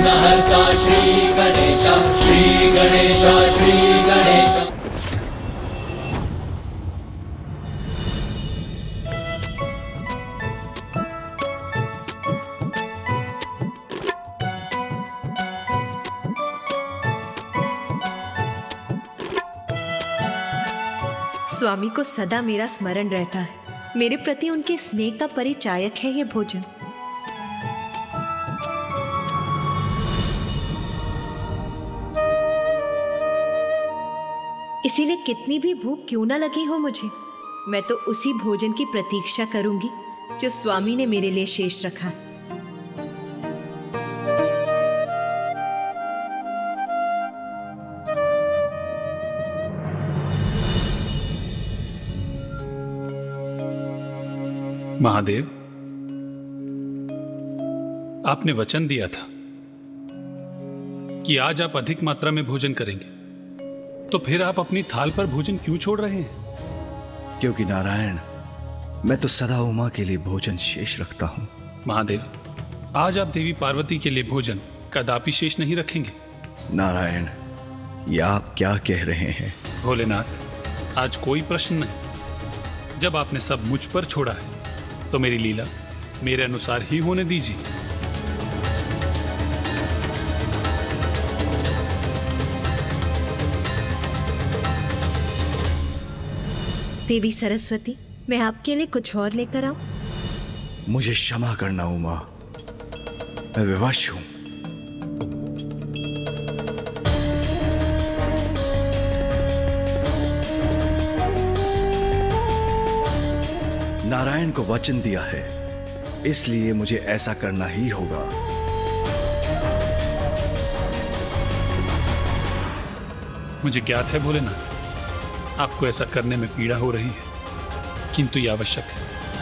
विघ्नहर्ता श्री गणेश, श्री गणेश, श्री गणेश। स्वामी को सदा मेरा स्मरण रहता है। मेरे प्रति उनके स्नेह का परिचायक है ये भोजन। इसीलिए कितनी भी भूख क्यों ना लगी हो मुझे, मैं तो उसी भोजन की प्रतीक्षा करूंगी जो स्वामी ने मेरे लिए शेष रखा। महादेव, आपने वचन दिया था कि आज आप अधिक मात्रा में भोजन करेंगे, तो फिर आप अपनी थाल पर भोजन क्यों छोड़ रहे हैं? क्योंकि नारायण, मैं तो सदा उमा के लिए भोजन शेष रखता हूं। महादेव, आज आप देवी पार्वती के लिए भोजन कदापि शेष नहीं रखेंगे। नारायण, ये आप क्या कह रहे हैं? भोलेनाथ, आज कोई प्रश्न नहीं। जब आपने सब मुझ पर छोड़ा है तो मेरी लीला मेरे अनुसार ही होने दीजिए। देवी सरस्वती, मैं आपके लिए कुछ और लेकर आऊं? मुझे क्षमा करना उमा, मैं विवश हूं। नारायण को वचन दिया है, इसलिए मुझे ऐसा करना ही होगा। मुझे ज्ञात है भोलेनाथ, आपको ऐसा करने में पीड़ा हो रही है, किंतु यह आवश्यक है।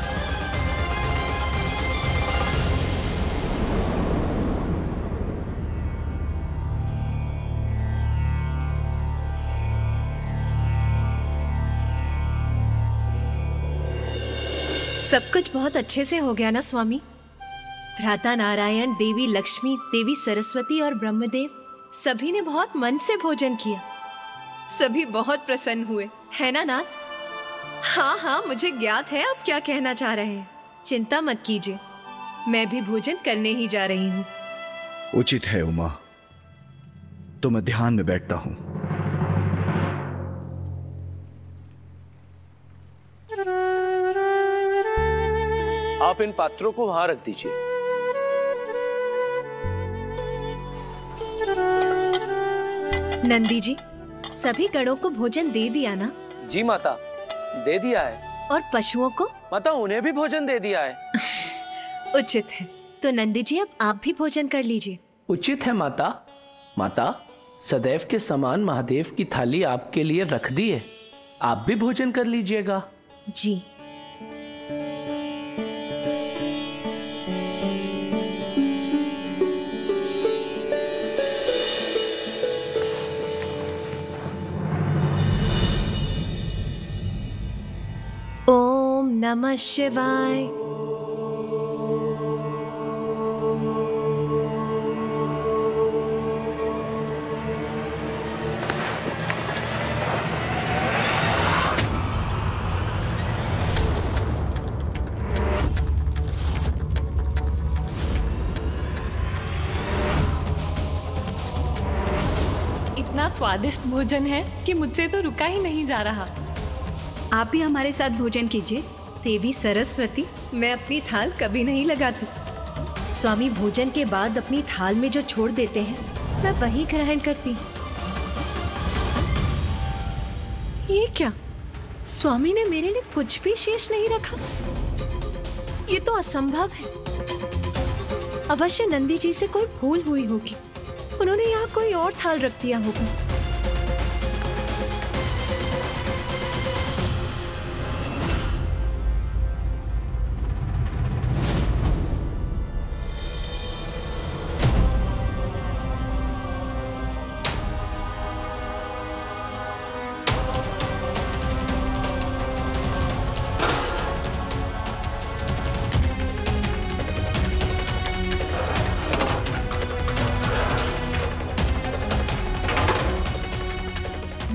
सब कुछ बहुत अच्छे से हो गया ना स्वामी? भ्राता नारायण, देवी लक्ष्मी, देवी सरस्वती और ब्रह्मदेव सभी ने बहुत मन से भोजन किया। सभी बहुत प्रसन्न हुए, है ना नाथ? हाँ हाँ, मुझे ज्ञात है आप क्या कहना चाह रहे हैं। चिंता मत कीजिए, मैं भी भोजन करने ही जा रही हूँ। उचित है उमा, तो मैं ध्यान में बैठता हूँ। आप इन पात्रों को वहां रख दीजिए। नंदी जी, सभी गणों को भोजन दे दिया ना? जी माता, दे दिया है। और पशुओं को? माता, उन्हें भी भोजन दे दिया है। उचित है, तो नंदी जी अब आप भी भोजन कर लीजिए। उचित है माता। माता, सदैव के समान महादेव की थाली आपके लिए रख दी है, आप भी भोजन कर लीजिएगा। जी। ओम नमः शिवाय। इतना स्वादिष्ट भोजन है कि मुझसे तो रुका ही नहीं जा रहा। आप भी हमारे साथ भोजन कीजिए। देवी सरस्वती, मैं अपनी थाल कभी नहीं लगाती। स्वामी भोजन के बाद अपनी थाल में जो छोड़ देते हैं, मैं वही ग्रहण करती हूँ। ये क्या? स्वामी ने मेरे लिए कुछ भी शेष नहीं रखा? ये तो असंभव है। अवश्य नंदी जी से कोई भूल हुई होगी, उन्होंने यहाँ कोई और थाल रख दिया होगा।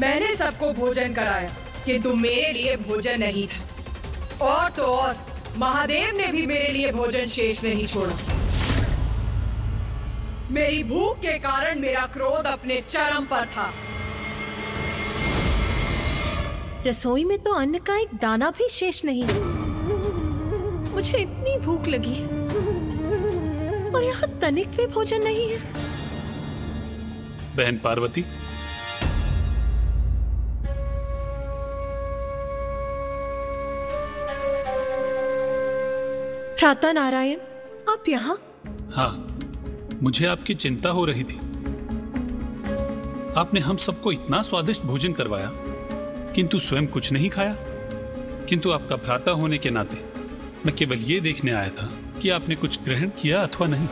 मैंने सबको भोजन कराया, किंतु मेरे लिए भोजन नहीं था। और तो और महादेव ने भी मेरे लिए भोजन शेष नहीं छोड़ा। मेरी भूख के कारण मेरा क्रोध अपने चरम पर था। रसोई में तो अन्न का एक दाना भी शेष नहीं। मुझे इतनी भूख लगी है और यहाँ तनिक भी भोजन नहीं है। बहन पार्वती, भ्राता नारायण, आप यहाँ? हाँ, मुझे आपकी चिंता हो रही थी। आपने हम सबको इतना स्वादिष्ट भोजन करवाया, किंतु स्वयं कुछ नहीं खाया। किंतु आपका भ्राता होने के नाते मैं केवल ये देखने आया था कि आपने कुछ ग्रहण किया अथवा नहीं।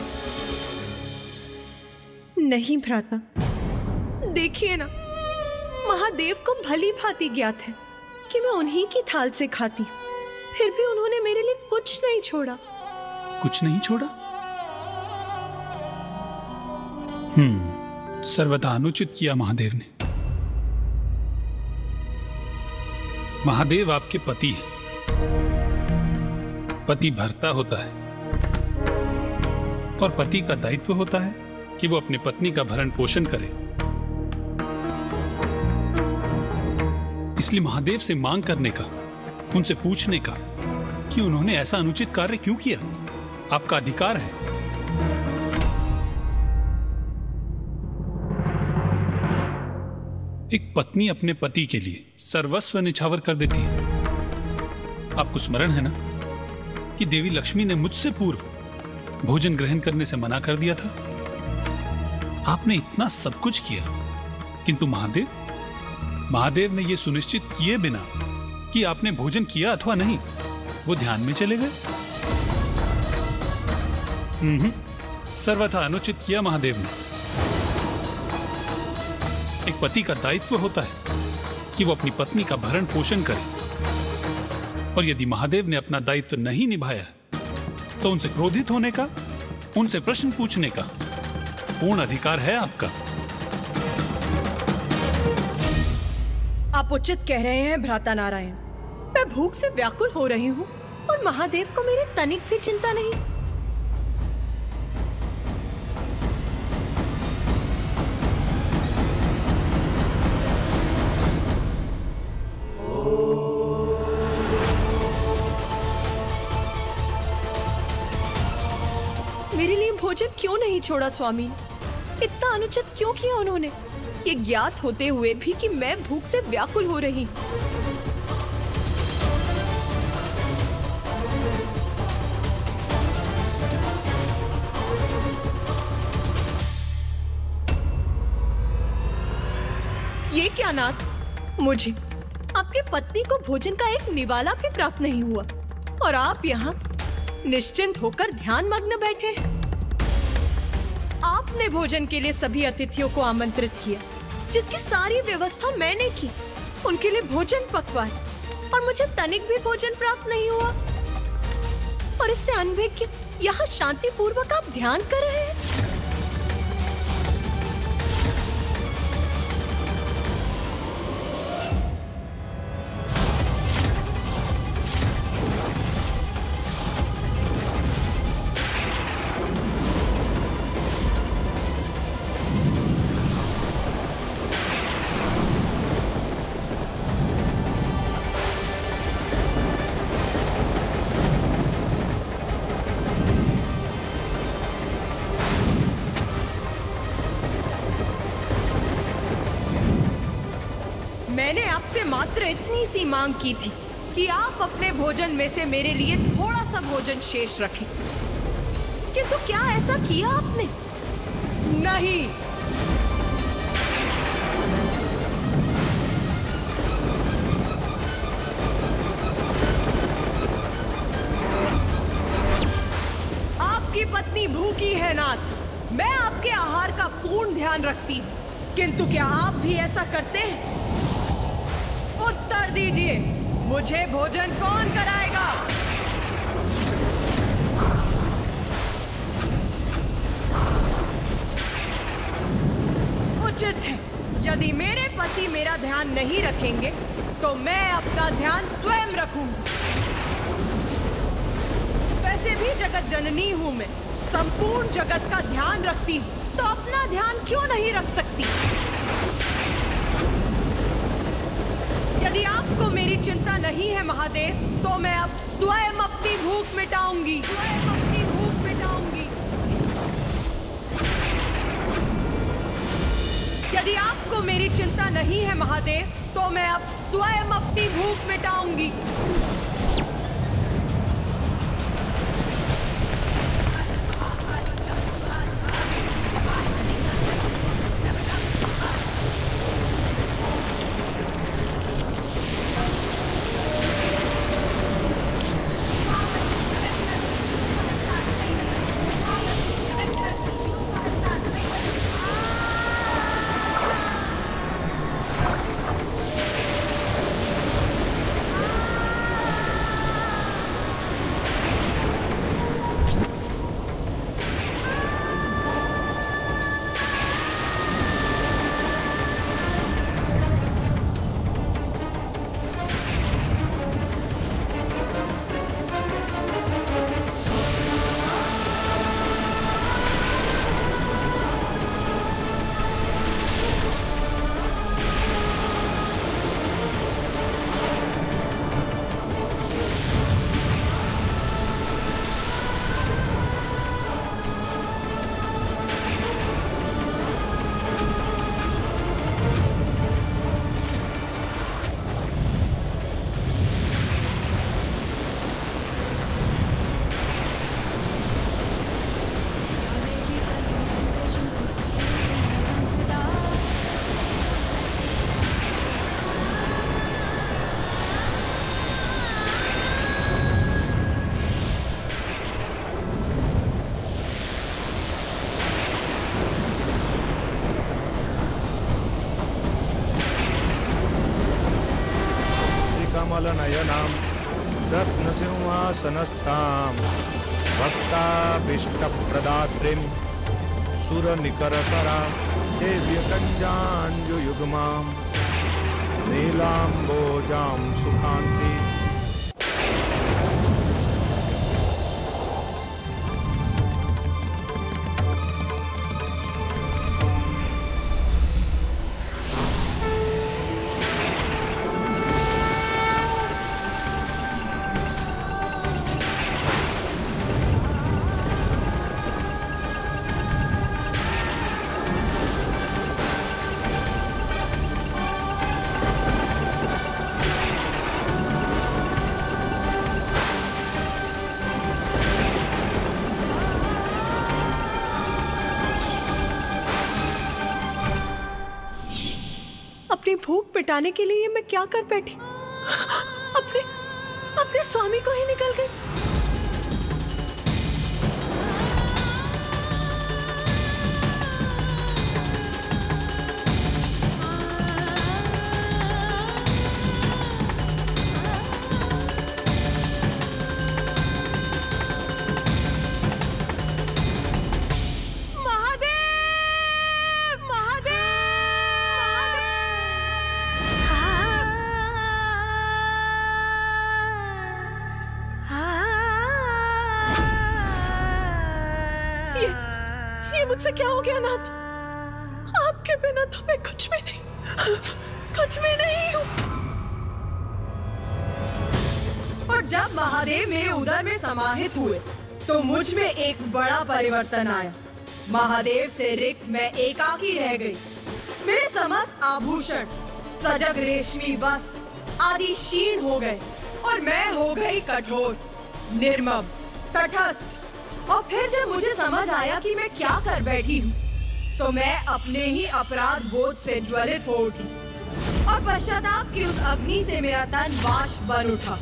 नहीं भ्राता, देखिए ना, महादेव को भली भांति ज्ञात है कि मैं उन्हीं की थाल से खाती हूँ, फिर भी उन्होंने मेरे लिए कुछ नहीं छोड़ा। कुछ नहीं छोड़ा? सर्वथा अनुचित किया महादेव ने। महादेव आपके पति हैं। पति भर्ता होता है और पति का दायित्व होता है कि वो अपनी पत्नी का भरण पोषण करे। इसलिए महादेव से मांग करने का, उनसे पूछने का कि उन्होंने ऐसा अनुचित कार्य क्यों किया, आपका अधिकार है। एक पत्नी अपने पति के लिए सर्वस्व निछावर कर देती है। आपको स्मरण है ना कि देवी लक्ष्मी ने मुझसे पूर्व भोजन ग्रहण करने से मना कर दिया था। आपने इतना सब कुछ किया, किंतु महादेव ने यह सुनिश्चित किए बिना कि आपने भोजन किया अथवा नहीं, वो ध्यान में चले गए। सर्वथा अनुचित किया महादेव ने। एक पति का दायित्व होता है कि वो अपनी पत्नी का भरण पोषण करे, और यदि महादेव ने अपना दायित्व नहीं निभाया तो उनसे क्रोधित होने का, उनसे प्रश्न पूछने का पूर्ण अधिकार है आपका। आप उचित कह रहे हैं भ्राता नारायण। मैं भूख से व्याकुल हो रही हूँ और महादेव को मेरी तनिक भी चिंता नहीं। मेरे लिए भोजन क्यों नहीं छोड़ा स्वामी? इतना अनुचित क्यों किया उन्होंने, ये ज्ञात होते हुए भी कि मैं भूख से व्याकुल हो रही। ये क्या नाथ, मुझे आपके पत्नी को भोजन का एक निवाला भी प्राप्त नहीं हुआ और आप यहाँ निश्चिंत होकर ध्यान मग्न बैठे हैं। आपने भोजन के लिए सभी अतिथियों को आमंत्रित किया, जिसकी सारी व्यवस्था मैंने की, उनके लिए भोजन पकवाए, और मुझे तनिक भी भोजन प्राप्त नहीं हुआ। और इससे अनभिज्ञ यहाँ शांति पूर्वक आप ध्यान कर रहे हैं। मैंने आपसे मात्र इतनी सी मांग की थी कि आप अपने भोजन में से मेरे लिए थोड़ा सा भोजन शेष रखें, किंतु क्या ऐसा किया आपने? नहीं। आपकी पत्नी भूखी है नाथ, मैं आपके आहार का पूर्ण ध्यान रखती हूँ, किंतु क्या आप भी ऐसा करते हैं? उत्तर दीजिए, मुझे भोजन कौन कराएगा? उचित है, यदि मेरे पति मेरा ध्यान नहीं रखेंगे तो मैं अपना ध्यान स्वयं रखूंगी। वैसे भी जगत जननी हूँ मैं, संपूर्ण जगत का ध्यान रखती हूँ, तो अपना ध्यान क्यों नहीं रख सकती? यदि आपको मेरी चिंता नहीं है महादेव, तो मैं अब स्वयं अपनी भूख मिटाऊंगी, स्वयं अपनी भूख मिटाऊंगी। यदि आपको मेरी चिंता नहीं है महादेव, तो मैं अब स्वयं अपनी भूख मिटाऊंगी। कमलनयनां रत्नसिंहासनस्थां भक्ताभीष्टप्रदात्रीं सुरनिकरकरां सेव्यकञ्जाञ्जुयुग्मां नीलाम्बोजां सुखान्ति। अपनी भूख मिटाने के लिए मैं क्या कर बैठी? अपने स्वामी को ही निकल गई। मुझसे क्या हो गया नाथ? आपके बिना तो मैं कुछ भी नहीं हूँ। और जब महादेव मेरे उदर में समाहित हुए तो मुझ में एक बड़ा परिवर्तन आया। महादेव से रिक्त मैं एकाकी रह गई। मेरे समस्त आभूषण, सजग रेशमी वस्त्र आदि क्षीण हो गए और मैं हो गई कठोर, निर्मम, तटस्थ। और फिर जब मुझे समझ आया कि मैं क्या कर बैठी हूँ, तो मैं अपने ही अपराध बोध से ज्वलित हो उठी और पश्चाताप की उस अग्नि से मेरा तन वाष्प बन उठा।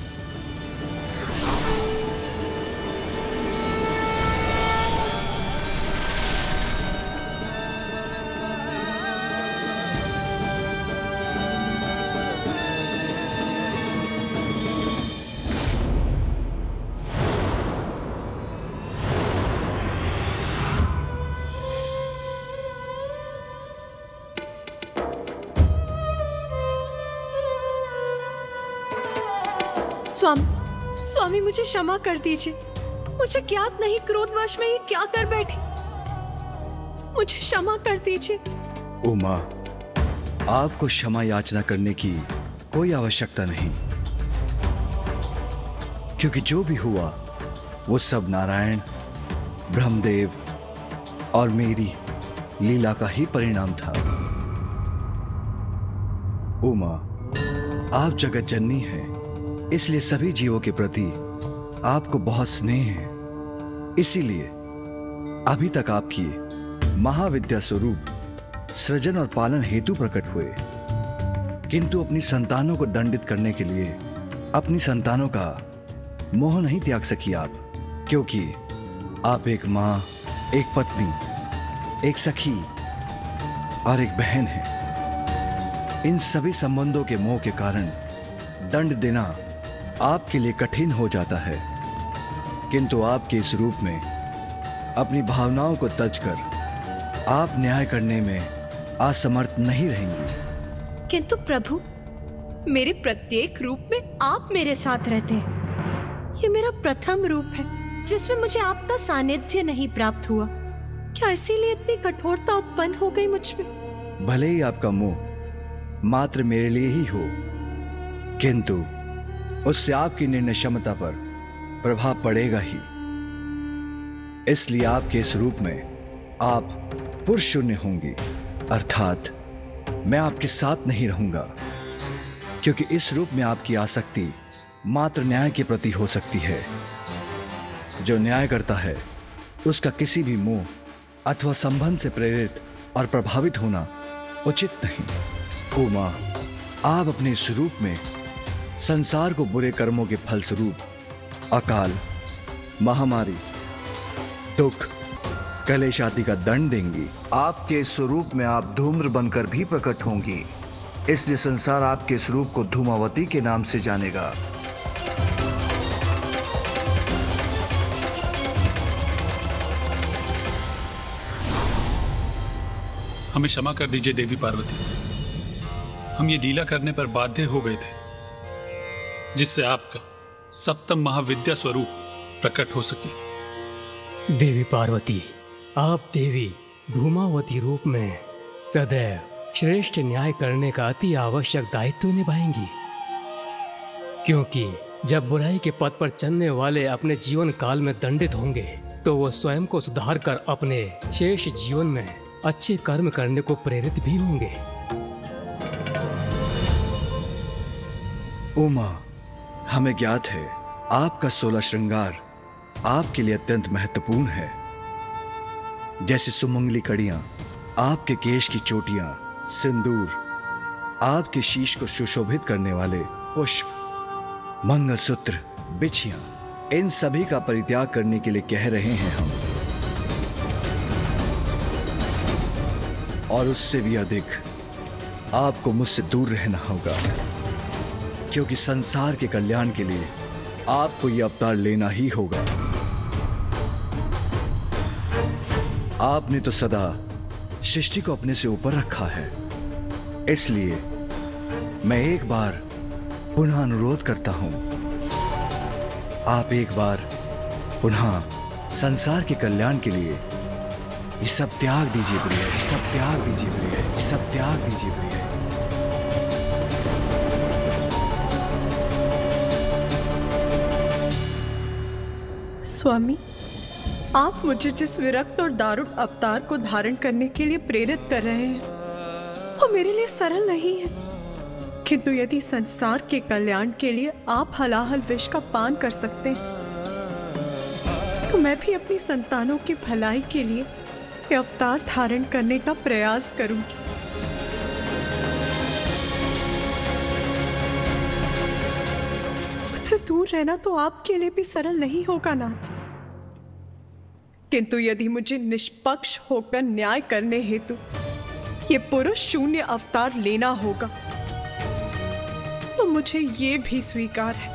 स्वामी मुझे क्षमा कर दीजिए। मुझे ज्ञात नहीं क्रोधवश में ये क्या कर बैठी। मुझे क्षमा कर दीजिए। उमा, आपको क्षमा याचना करने की कोई आवश्यकता नहीं, क्योंकि जो भी हुआ वो सब नारायण, ब्रह्मदेव और मेरी लीला का ही परिणाम था। उमा, आप जगत जननी हैं, इसलिए सभी जीवों के प्रति आपको बहुत स्नेह है। इसीलिए अभी तक आपकी महाविद्या स्वरूप सृजन और पालन हेतु प्रकट हुए, किंतु अपनी संतानों को दंडित करने के लिए अपनी संतानों का मोह नहीं त्याग सकी आप, क्योंकि आप एक मां, एक पत्नी, एक सखी और एक बहन हैं। इन सभी संबंधों के मोह के कारण दंड देना आपके लिए कठिन हो जाता है, किंतु आपके इस रूप में अपनी भावनाओं को तजकर आप न्याय करने में असमर्थ नहीं रहेंगी। किंतु प्रभु, मेरे प्रत्येक रूप में आप मेरे साथ रहते हैं। ये मेरा प्रथम रूप है जिसमें मुझे आपका सानिध्य नहीं प्राप्त हुआ। क्या इसीलिए इतनी कठोरता उत्पन्न हो गई मुझ में? भले ही आपका मोह मात्र मेरे लिए ही हो, किंतु उससे आपकी निर्णय क्षमता पर प्रभाव पड़ेगा ही। इसलिए आपके इस रूप में आप पुरुष शून्य होंगी, अर्थात मैं आपके साथ नहीं रहूंगा, क्योंकि इस रूप में आपकी आसक्ति मात्र न्याय के प्रति हो सकती है। जो न्याय करता है उसका किसी भी मोह अथवा संबंध से प्रेरित और प्रभावित होना उचित नहीं। उमा, आप अपने स्वरूप में संसार को बुरे कर्मों के फलस्वरूप अकाल, महामारी, दुख, कलेश आदि का दंड देंगी। आपके स्वरूप में आप धूम्र बनकर भी प्रकट होंगी, इसलिए संसार आपके स्वरूप को धूमावती के नाम से जानेगा। हमें क्षमा कर दीजिए देवी पार्वती, हम ये लीला करने पर बाध्य हो गए थे, जिससे आपका सप्तम महाविद्या स्वरूप प्रकट हो सके। देवी पार्वती, आप देवी धूमावती रूप में सदैव श्रेष्ठ न्याय करने का अति आवश्यक दायित्व निभाएंगी, क्योंकि जब बुराई के पथ पर चलने वाले अपने जीवन काल में दंडित होंगे तो वो स्वयं को सुधार कर अपने शेष जीवन में अच्छे कर्म करने को प्रेरित भी होंगे। उमा, हमें ज्ञात है आपका 16 श्रृंगार आपके लिए अत्यंत महत्वपूर्ण है, जैसे सुमंगली कड़ियां, आपके केश की चोटियां, सिंदूर, आपके शीश को सुशोभित करने वाले पुष्प, मंगलसूत्र, बिछियां, इन सभी का परित्याग करने के लिए कह रहे हैं हम। और उससे भी अधिक आपको मुझसे दूर रहना होगा, क्योंकि संसार के कल्याण के लिए आपको यह अवतार लेना ही होगा। आपने तो सदा सृष्टि को अपने से ऊपर रखा है, इसलिए मैं एक बार पुनः अनुरोध करता हूं, आप एक बार पुनः संसार के कल्याण के लिए ये सब त्याग दीजिए प्रिय, ये सब त्याग दीजिए प्रिय, ये सब त्याग दीजिए प्रिय। स्वामी, आप मुझे जिस विरक्त और दारुण अवतार को धारण करने के लिए प्रेरित कर रहे हैं वो मेरे लिए सरल नहीं है, किंतु यदि संसार के कल्याण के लिए आप हलाहल विष का पान कर सकते हैं तो मैं भी अपनी संतानों की भलाई के लिए ये अवतार धारण करने का प्रयास करूंगी। मुझसे दूर रहना तो आपके लिए भी सरल नहीं होगा नाथ, किंतु यदि मुझे निष्पक्ष होकर न्याय करने हेतु ये पुरुष शून्य अवतार लेना होगा तो मुझे ये भी स्वीकार है।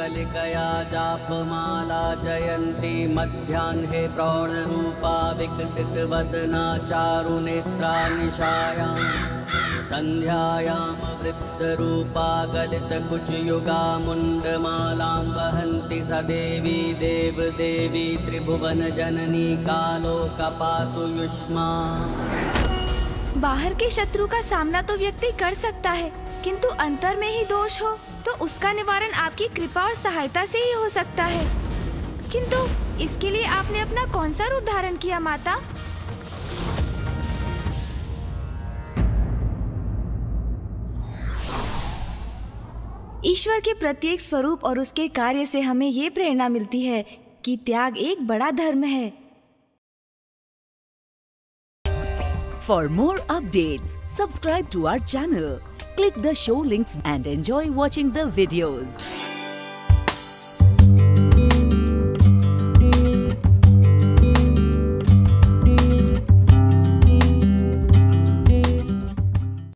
कलिकया जापमाला जयन्ती मध्याह्ने प्रौढरूपा विकसित वदना चारुनेत्रा निशायां संध्यायां वृद्धरूपा गलितकुचयुगा मुण्डमालां वहन्ति स देवी देवदेवी त्रिभुवन जननी कालोकपातु युष्मा। बाहर के शत्रु का सामना तो व्यक्ति कर सकता है, किंतु अंतर में ही दोष हो तो उसका निवारण आपकी कृपा और सहायता से ही हो सकता है। किंतु इसके लिए आपने अपना कौन सा रूप धारण किया माता? ईश्वर के प्रत्येक स्वरूप और उसके कार्य से हमें ये प्रेरणा मिलती है कि त्याग एक बड़ा धर्म है। For more updates, subscribe to our channel, click the show links and enjoy watching the videos.